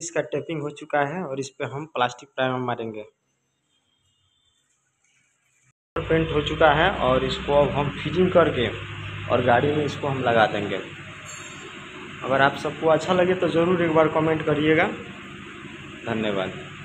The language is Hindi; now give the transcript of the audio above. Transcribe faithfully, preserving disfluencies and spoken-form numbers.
इसका टेपिंग हो चुका है और इस पे हम प्लास्टिक प्राइमर मारेंगे। पेंट हो चुका है और इसको अब हम फिटिंग करके और गाड़ी में इसको हम लगा देंगे। अगर आप सबको अच्छा लगे तो ज़रूर एक बार कमेंट करिएगा। धन्यवाद।